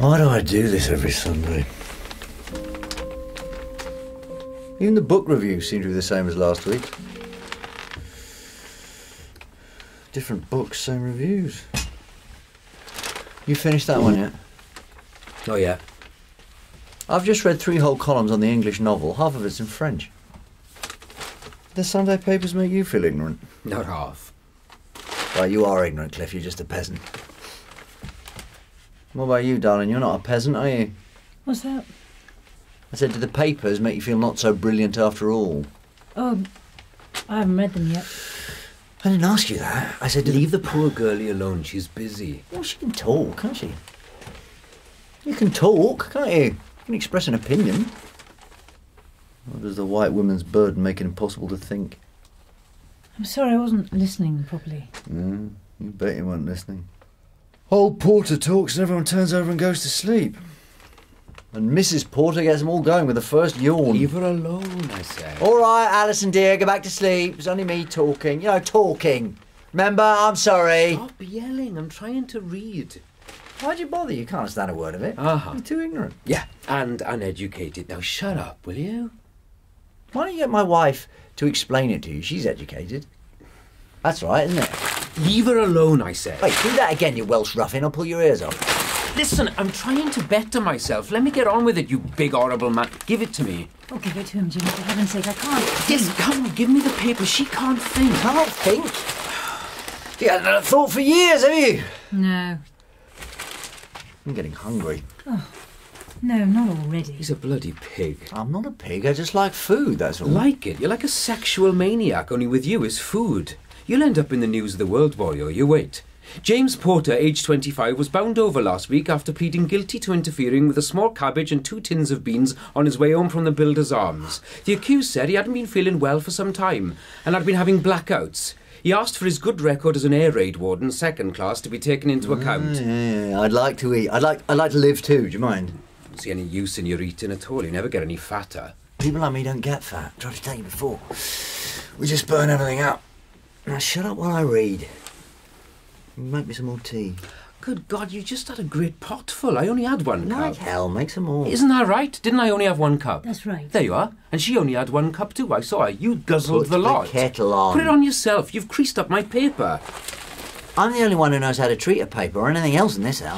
Why do I do this every Sunday? Even the book reviews seem to be the same as last week. Different books, same reviews. You finished that one yet? Oh, yeah. I've just read 3 whole columns on the English novel. Half of it's in French. The Sunday papers make you feel ignorant? Not half. Well, you are ignorant, Cliff. You're just a peasant. What about you, darling? You're not a peasant, are you? What's that? I said, do the papers make you feel not so brilliant after all? Oh, I haven't read them yet. I didn't ask you that. I said, Leave the poor girlie alone. She's busy. Well, she can talk, can't she? You can talk, can't you? You can express an opinion. Or does the white woman's burden make it impossible to think? I'm sorry, I wasn't listening properly. You bet you weren't listening. Old Porter talks and everyone turns over and goes to sleep. And Mrs. Porter gets them all going with the first yawn. Leave her alone, I say. All right, Alison dear, go back to sleep. It's only me talking. You know, talking. Remember, I'm sorry. Stop yelling. I'm trying to read. Why'd you bother? You can't understand a word of it. You're too ignorant. Yeah, and uneducated. Now shut up, will you? Why don't you get my wife to explain it to you? She's educated. That's right, isn't it? Leave her alone, I say. Wait, do that again, you Welsh ruffin. I'll pull your ears off. Listen, I'm trying to better myself. Let me get on with it, you big horrible man. Give it to me. Oh, give it to him, Jimmy, for heaven's sake, I can't. Yes, come on, give me the paper. She can't think. Can't think? You hadn't had a thought for years, have you? No. I'm getting hungry. Oh, no, not already. He's a bloody pig. I'm not a pig, I just like food, that's all. Like it? You're like a sexual maniac, only with you is food. You'll end up in the news of the world, boyo. You wait. James Porter, aged 25, was bound over last week after pleading guilty to interfering with a small cabbage and 2 tins of beans on his way home from the Builder's Arms. The accused said he hadn't been feeling well for some time and had been having blackouts. He asked for his good record as an air raid warden, 2nd class, to be taken into account. Yeah, I'd like to eat. I'd like to live too, do you mind? I don't see any use in your eating at all. You never get any fatter. People like me don't get fat. I tried to tell you before. We just burn everything up. Now shut up while I read. Make me some more tea. Good God, you just had a great pot full. I only had 1 cup. Like hell, make some more. Isn't that right? Didn't I only have 1 cup? That's right. There you are. And she only had 1 cup too. I saw her. You guzzled the lot. Put the kettle on. Put it on yourself. You've creased up my paper. I'm the only one who knows how to treat a paper or anything else in this house.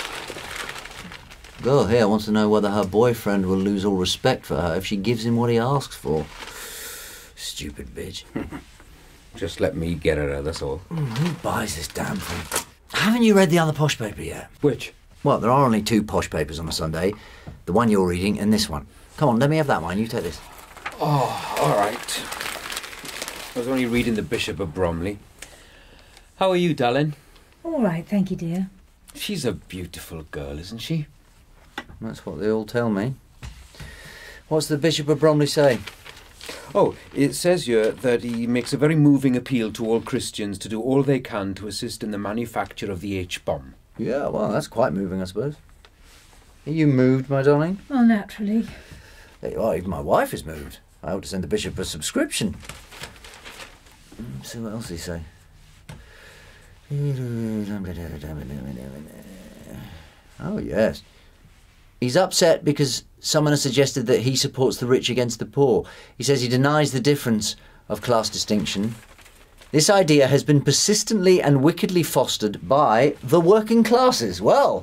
Girl here wants to know whether her boyfriend will lose all respect for her if she gives him what he asks for. Stupid bitch. Just let me get at her, that's all. Who buys this damn thing? Haven't you read the other posh paper yet? Which? Well, there are only 2 posh papers on a Sunday. The one you're reading and this one. Come on, let me have that one. You take this. Oh, all right. I was only reading the Bishop of Bromley. How are you, darling? All right, thank you, dear. She's a beautiful girl, isn't she? That's what they all tell me. What's the Bishop of Bromley say? Oh, it says here that he makes a very moving appeal to all Christians to do all they can to assist in the manufacture of the H-bomb. Yeah, well, that's quite moving, I suppose. Are you moved, my darling? Well, naturally. There you are, even my wife is moved. I ought to send the Bishop a subscription. See what else he say. Oh, yes. He's upset because someone has suggested that he supports the rich against the poor. He says he denies the difference of class distinction. This idea has been persistently and wickedly fostered by the working classes. Well,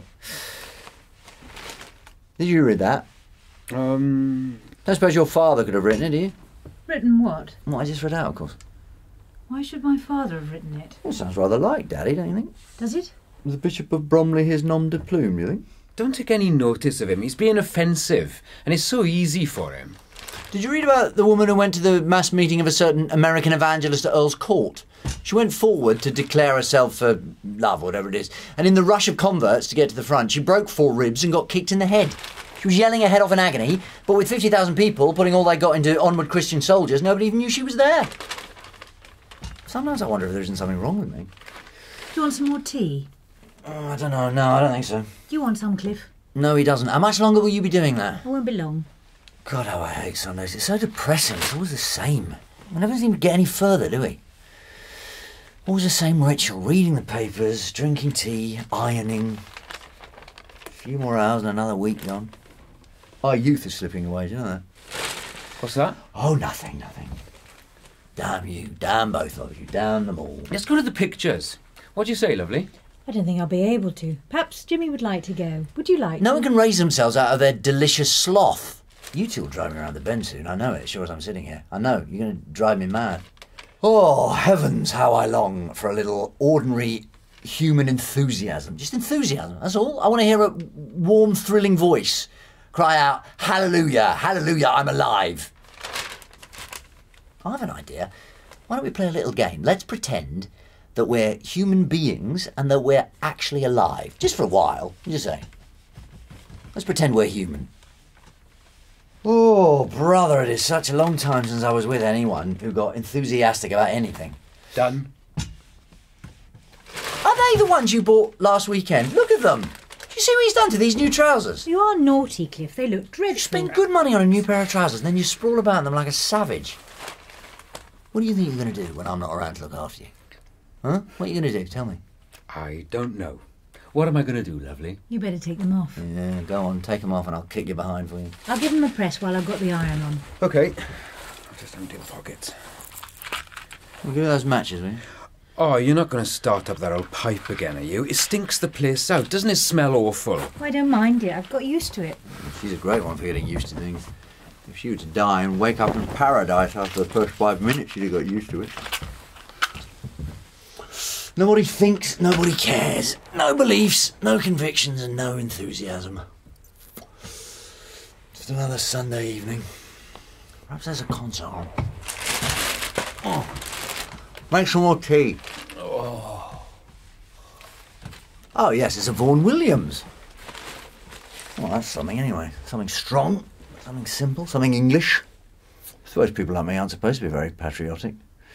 did you read that? I don't suppose your father could have written it, do you? Written what? Well, I just read out, of course. Why should my father have written it? Well, sounds rather like Daddy, don't you think? Does it? Was the Bishop of Bromley his nom de plume, do you think? Don't take any notice of him. He's being offensive, and it's so easy for him. Did you read about the woman who went to the mass meeting of a certain American evangelist at Earl's Court? She went forward to declare herself for love, whatever it is, and in the rush of converts to get to the front, she broke 4 ribs and got kicked in the head. She was yelling her head off in agony, but with 50,000 people putting all they got into Onward Christian Soldiers, nobody even knew she was there. Sometimes I wonder if there isn't something wrong with me. Do you want some more tea? Oh, I don't know. No, I don't think so. Do you want some, Cliff? No, he doesn't. How much longer will you be doing that? I won't be long. God, how I hate Sundays. It's so depressing. It's always the same. We never seem to get any further, do we? Always the same ritual. Reading the papers, drinking tea, ironing. few more hours and another week, John. Our youth is slipping away, do you know that? What's that? Oh, nothing. Damn you, damn both of you, damn them all. Let's go to the pictures. What do you say, lovely? I don't think I'll be able to. Perhaps Jimmy would like to go. Would you like No to? one can raise themselves out of their delicious sloth. You two will drive me around the bend soon, I know it, sure as I'm sitting here. I know, you're going to drive me mad. Oh, heavens, how I long for a little ordinary human enthusiasm. Just enthusiasm, that's all. I want to hear a warm, thrilling voice cry out, hallelujah, hallelujah, I'm alive. I have an idea. Why don't we play a little game? Let's pretend that we're human beings and that we're actually alive. Just for a while, you just say. Let's pretend we're human. Oh, brother, it is such a long time since I was with anyone who got enthusiastic about anything. Done. Are they the ones you bought last weekend? Look at them. Do you see what he's done to these new trousers? You are naughty, Cliff. They look dreadful. You spend good money on a new pair of trousers and then you sprawl about in them like a savage. What do you think you're going to do when I'm not around to look after you? Huh? What are you going to do? Tell me. I don't know. What am I going to do, lovely? You better take them off. Yeah, go on, take them off and I'll kick you behind for you. I'll give them a press while I've got the iron on. OK. I'll just empty the pockets. Well, give me those matches, will you? Oh, you're not going to start up that old pipe again, are you? It stinks the place out. Doesn't it smell awful? I don't mind it. I've got used to it. She's a great one for getting used to things. If she were to die and wake up in paradise after the first 5 minutes, she'd have got used to it. Nobody thinks, nobody cares. No beliefs, no convictions, and no enthusiasm. Just another Sunday evening. Perhaps there's a concert on. Oh, make some more tea. Oh, yes, it's a Vaughan Williams. Well, that's something anyway. Something strong, something simple, something English. I suppose people like me aren't supposed to be very patriotic.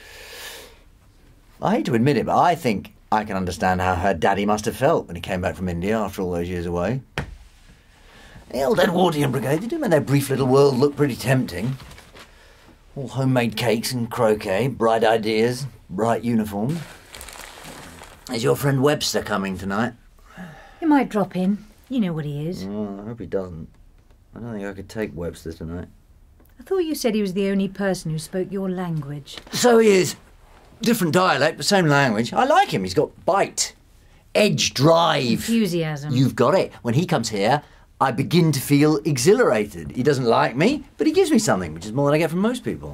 I hate to admit it, but I think I can understand how her daddy must have felt when he came back from India after all those years away. The old Edwardian Brigade, they do make their brief little world look pretty tempting. All homemade cakes and croquet, bright ideas, bright uniforms. Is your friend Webster coming tonight? He might drop in. You know what he is. Oh, I hope he doesn't. I don't think I could take Webster tonight. I thought you said he was the only person who spoke your language. So he is. Different dialect, but same language. I like him. He's got bite, edge, drive. Enthusiasm. You've got it. When he comes here, I begin to feel exhilarated. He doesn't like me, but he gives me something, which is more than I get from most people.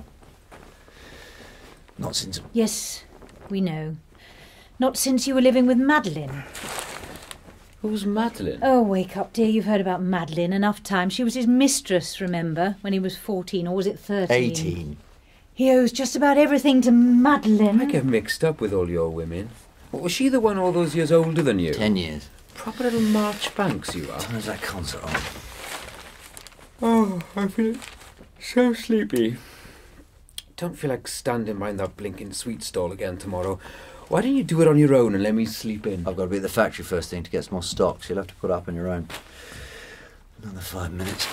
Not since... Yes, we know. Not since you were living with Madeline. Who's Madeline? Oh, wake up, dear. You've heard about Madeline enough times. She was his mistress, remember, when he was 14, or was it 13? 18. He owes just about everything to Madeline. I get mixed up with all your women. What, was she the one all those years older than you? 10 years. Proper little March Banks you are. When's that concert on? Oh, I feel so sleepy. Don't feel like standing behind that blinking sweet stall again tomorrow. Why don't you do it on your own and let me sleep in? I've got to be at the factory first thing to get some more stock, so you'll have to put up on your own. Another 5 minutes.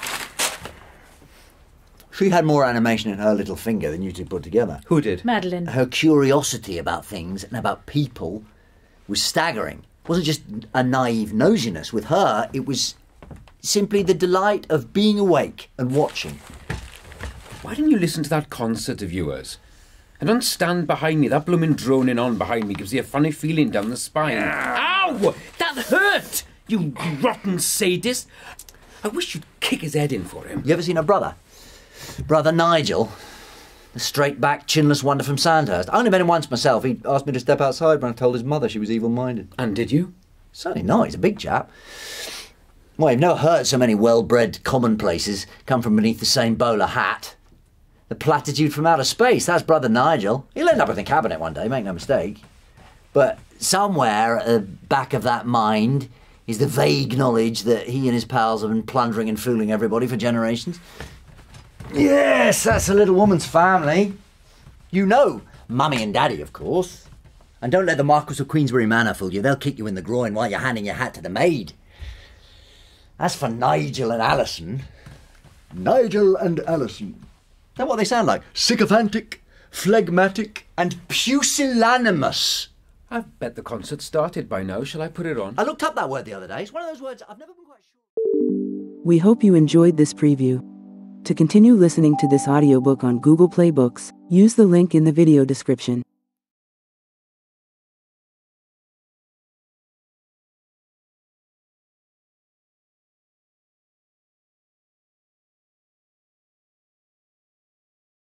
She had more animation in her little finger than you two put together. Who did? Madeline. Her curiosity about things and about people was staggering. It wasn't just a naive nosiness. With her, it was simply the delight of being awake and watching. Why didn't you listen to that concert of yours? And don't stand behind me. That blooming droning on behind me gives you a funny feeling down the spine. Ow! That hurt! You rotten sadist! I wish you'd kick his head in for him. You ever seen her brother? Brother Nigel, the straight-backed, chinless wonder from Sandhurst. I only met him once myself. He asked me to step outside when I told his mother she was evil-minded. And did you? Certainly not. He's a big chap. Well, you've never heard so many well-bred commonplaces come from beneath the same bowler hat. The platitude from outer space, that's Brother Nigel. He'll end up in the cabinet one day, make no mistake. But somewhere at the back of that mind is the vague knowledge that he and his pals have been plundering and fooling everybody for generations. Yes, that's a little woman's family. You know, Mummy and Daddy, of course. And don't let the Marquis of Queensberry Manor fool you. They'll kick you in the groin while you're handing your hat to the maid. As for Nigel and Alison... Nigel and Alison. Is that what they sound like? Sycophantic, phlegmatic, and pusillanimous. I bet the concert's started by now. Shall I put it on? I looked up that word the other day. It's one of those words I've never been quite sure. We hope you enjoyed this preview. To continue listening to this audiobook on Google Play Books, use the link in the video description.